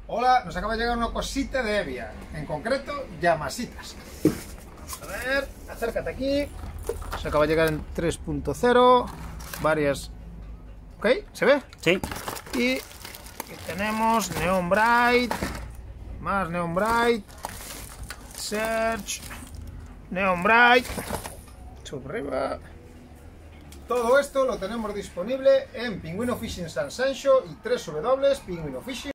Hola, nos acaba de llegar una cosita de Evia, en concreto, llamasitas. Vamos a ver, acércate aquí. Se acaba de llegar en 3.0, varias. ¿Ok? ¿Se ve? Sí. Y aquí tenemos Neon Bright, más Neon Bright, Search, Neon Bright, sobre arriba. Todo esto lo tenemos disponible en Pingüino Fishing San Sancho y www.pingüinofishing.com.